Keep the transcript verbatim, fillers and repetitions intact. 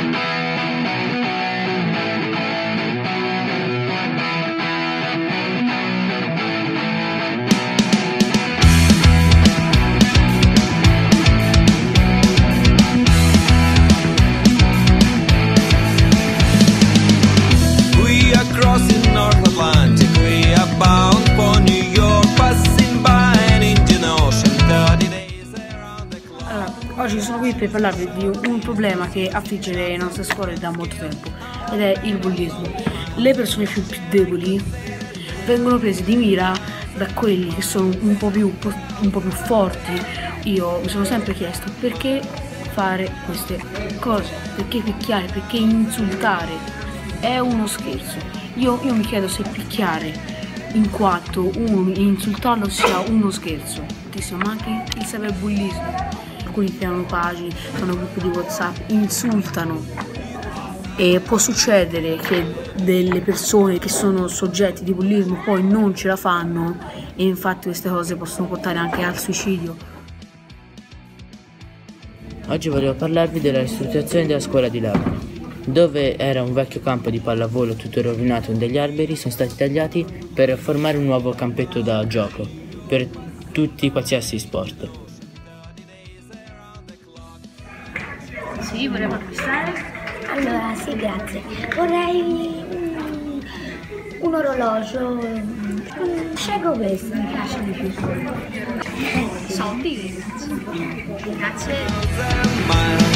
Oggi sono qui per parlarvi di un problema che affligge le nostre scuole da molto tempo, ed è il bullismo. Le persone più, più deboli vengono prese di mira da quelli che sono un po' più, un po' più forti. Io mi sono sempre chiesto perché fare queste cose, perché picchiare, perché insultare. È uno scherzo. Io, io mi chiedo se picchiare in quattro uno e insultarlo sia uno scherzo, ma anche il cyberbullismo. Alcuni creano pagine, fanno gruppi di WhatsApp, insultano, e può succedere che delle persone che sono soggetti di bullismo poi non ce la fanno, e infatti queste cose possono portare anche al suicidio. Oggi volevo parlarvi della ristrutturazione della scuola di Lavano, dove era un vecchio campo di pallavolo tutto rovinato, degli alberi sono stati tagliati per formare un nuovo campetto da gioco per tutti i qualsiasi sport. Sì, vorremmo acquistare? Allora, sì, grazie. Vorrei un, un orologio, un, scelgo questo, mi piace di più. Soldi? Grazie.